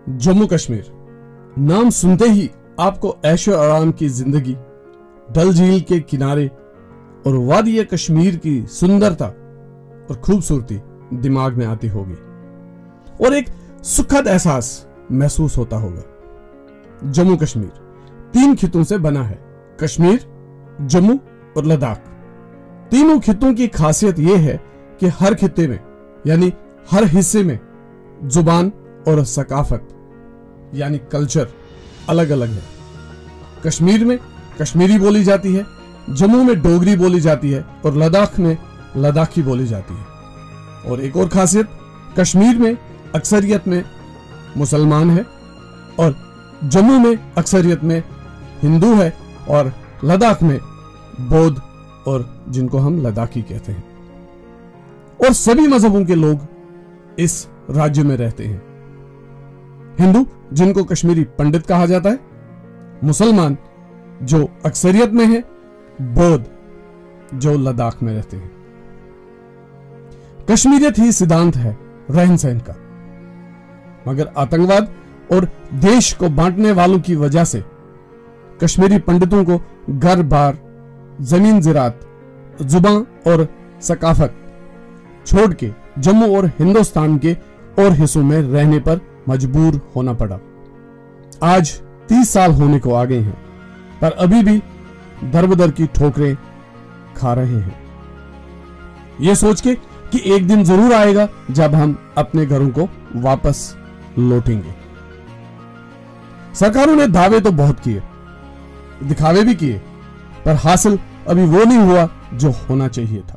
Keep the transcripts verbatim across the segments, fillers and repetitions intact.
जम्मू कश्मीर नाम सुनते ही आपको ऐशो आराम की जिंदगी, डल झील के किनारे और वादी कश्मीर की सुंदरता और खूबसूरती दिमाग में आती होगी और एक सुखद एहसास महसूस होता होगा। जम्मू कश्मीर तीन खितों से बना है, कश्मीर, जम्मू और लद्दाख। तीनों खितों की खासियत यह है कि हर खिते में यानी हर हिस्से में जुबान और सकाफत यानी कल्चर अलग अलग है। कश्मीर में कश्मीरी बोली जाती है, जम्मू में डोगरी बोली जाती है और लद्दाख में लद्दाखी बोली जाती है। और एक और खासियत, कश्मीर में अक्सरियत में मुसलमान है और जम्मू में अक्सरियत में हिंदू है और लद्दाख में बौद्ध और जिनको हम लद्दाखी कहते हैं। और सभी मजहबों के लोग इस राज्य में रहते हैं। हिंदू जिनको कश्मीरी पंडित कहा जाता है, मुसलमान जो अक्सरियत में है, बौद्ध जो लद्दाख में रहते हैं। कश्मीरियत ही सिद्धांत है रहन सहन का, मगर आतंकवाद और देश को बांटने वालों की वजह से कश्मीरी पंडितों को घर बार, जमीन जिरात, जुबान और सकाफत छोड़ के जम्मू और हिंदुस्तान के और हिस्सों में रहने पर मजबूर होना पड़ा। आज तीस साल होने को आ गए हैं, पर अभी भी दर-बदर की ठोकरें खा रहे हैं, ये सोच के कि एक दिन जरूर आएगा जब हम अपने घरों को वापस लौटेंगे। सरकारों ने दावे तो बहुत किए, दिखावे भी किए, पर हासिल अभी वो नहीं हुआ जो होना चाहिए था।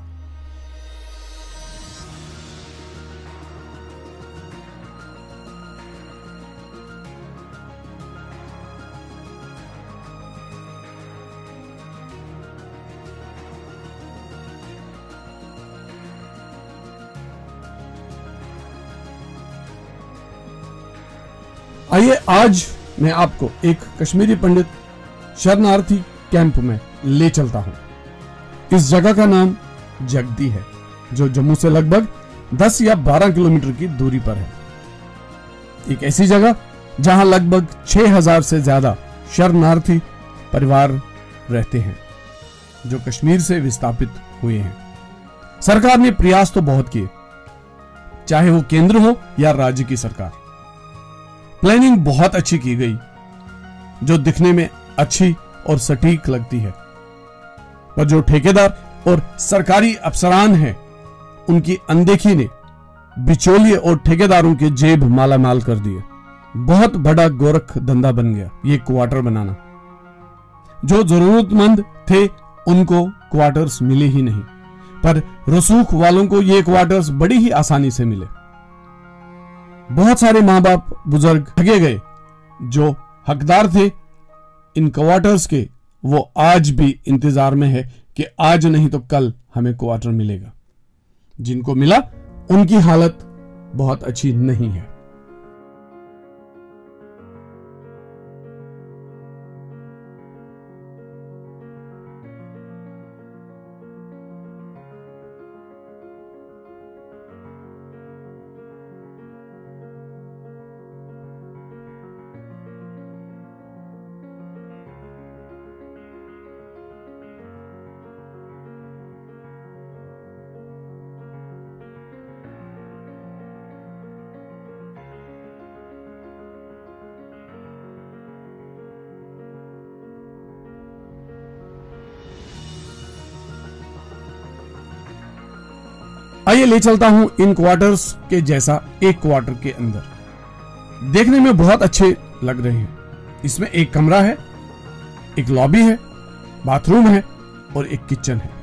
आइए आज मैं आपको एक कश्मीरी पंडित शरणार्थी कैंप में ले चलता हूं। इस जगह का नाम जगदी है, जो जम्मू से लगभग दस या बारह किलोमीटर की दूरी पर है। एक ऐसी जगह जहां लगभग छह हजार से ज्यादा शरणार्थी परिवार रहते हैं, जो कश्मीर से विस्थापित हुए हैं। सरकार ने प्रयास तो बहुत किए, चाहे वो केंद्र हो या राज्य की सरकार। प्लानिंग बहुत अच्छी की गई, जो दिखने में अच्छी और सटीक लगती है, पर जो ठेकेदार और सरकारी अफसरान हैं, उनकी अनदेखी ने बिचौलिए और ठेकेदारों के जेब माला माल कर दिए। बहुत बड़ा गोरख धंधा बन गया ये क्वार्टर बनाना। जो जरूरतमंद थे उनको क्वार्टर्स मिले ही नहीं, पर रसूख वालों को ये क्वार्टर्स बड़ी ही आसानी से मिले। बहुत सारे मां बाप बुजुर्ग ठगे गए, जो हकदार थे इन क्वार्टर्स के, वो आज भी इंतजार में है कि आज नहीं तो कल हमें क्वार्टर मिलेगा। जिनको मिला उनकी हालत बहुत अच्छी नहीं है। आइए ले चलता हूं इन क्वार्टर्स के जैसा एक क्वार्टर के अंदर। देखने में बहुत अच्छे लग रहे हैं। इसमें एक कमरा है, एक लॉबी है, बाथरूम है और एक किचन है।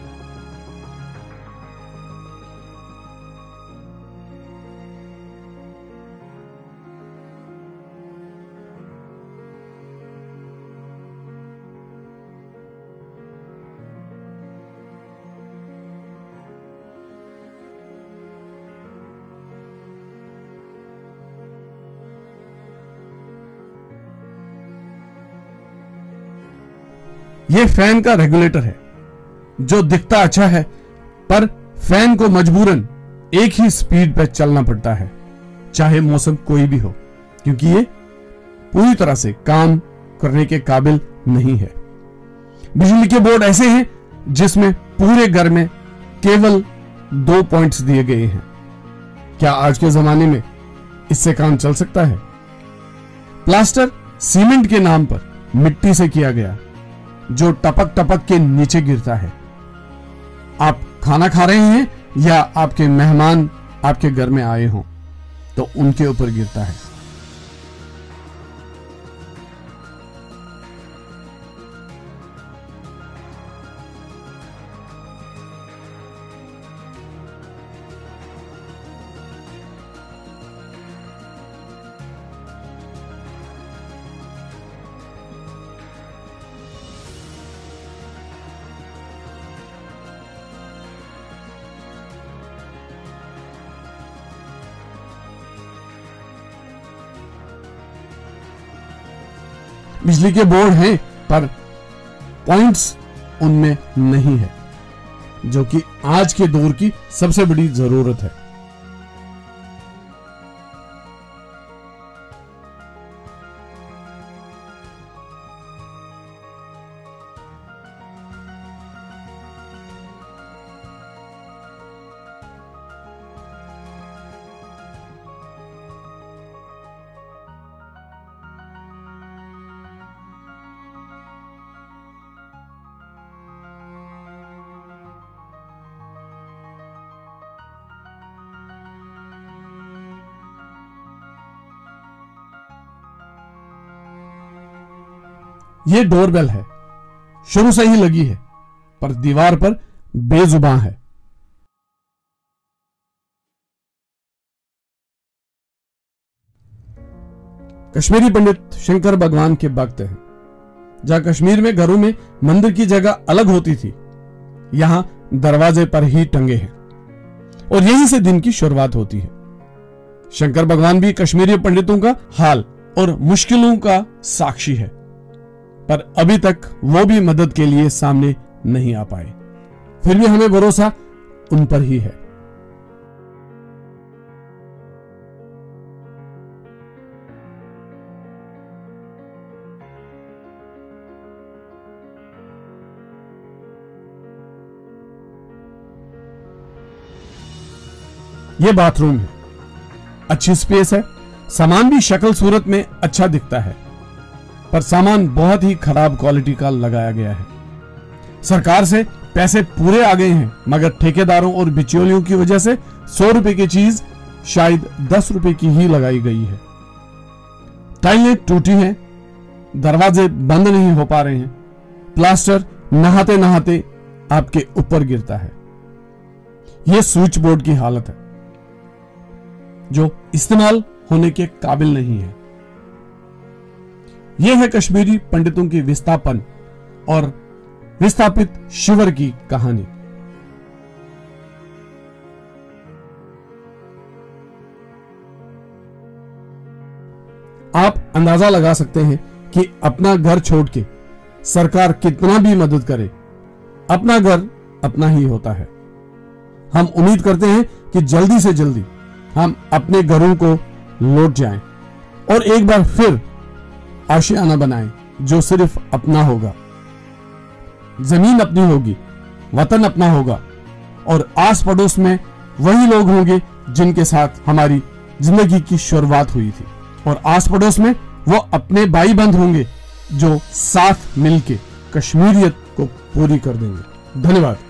यह फैन का रेगुलेटर है, जो दिखता अच्छा है, पर फैन को मजबूरन एक ही स्पीड पर चलना पड़ता है, चाहे मौसम कोई भी हो। क्योंकि ये पूरी तरह से काम करने के काबिल नहीं है। बिजली के बोर्ड ऐसे हैं जिसमें पूरे घर में केवल दो पॉइंट्स दिए गए हैं। क्या आज के जमाने में इससे काम चल सकता है? प्लास्टर सीमेंट के नाम पर मिट्टी से किया गया, जो टपक टपक के नीचे गिरता है। आप खाना खा रहे हैं या आपके मेहमान आपके घर में आए हों तो उनके ऊपर गिरता है। बिजली के बोर्ड हैं पर पॉइंट्स उनमें नहीं है, जो कि आज के दौर की सबसे बड़ी जरूरत है। यह डोरबेल है, शुरू से ही लगी है पर दीवार पर बेजुबां है। कश्मीरी पंडित शंकर भगवान के भक्त हैं। जहां कश्मीर में घरों में मंदिर की जगह अलग होती थी, यहां दरवाजे पर ही टंगे हैं और यहीं से दिन की शुरुआत होती है। शंकर भगवान भी कश्मीरी पंडितों का हाल और मुश्किलों का साक्षी है, पर अभी तक वो भी मदद के लिए सामने नहीं आ पाए। फिर भी हमें भरोसा उन पर ही है। यह बाथरूम है, अच्छी स्पेस है, सामान भी शक्ल सूरत में अच्छा दिखता है, पर सामान बहुत ही खराब क्वालिटी का लगाया गया है। सरकार से पैसे पूरे आ गए हैं, मगर ठेकेदारों और बिचौलियों की वजह से सौ रुपए की चीज शायद दस रुपए की ही लगाई गई है। टाइलें टूटी हैं, दरवाजे बंद नहीं हो पा रहे हैं, प्लास्टर नहाते नहाते आपके ऊपर गिरता है। यह स्विच बोर्ड की हालत है, जो इस्तेमाल होने के काबिल नहीं है। यह है कश्मीरी पंडितों की विस्थापन और विस्थापित शिविर की कहानी। आप अंदाजा लगा सकते हैं कि अपना घर छोड़ के सरकार कितना भी मदद करे, अपना घर अपना ही होता है। हम उम्मीद करते हैं कि जल्दी से जल्दी हम अपने घरों को लौट जाएं और एक बार फिर आशियाना बनाएं जो सिर्फ अपना होगा। जमीन अपनी होगी, वतन अपना होगा और आस पड़ोस में वही लोग होंगे जिनके साथ हमारी जिंदगी की शुरुआत हुई थी, और आस पड़ोस में वो अपने भाई बंद होंगे जो साथ मिलके कश्मीरियत को पूरी कर देंगे। धन्यवाद।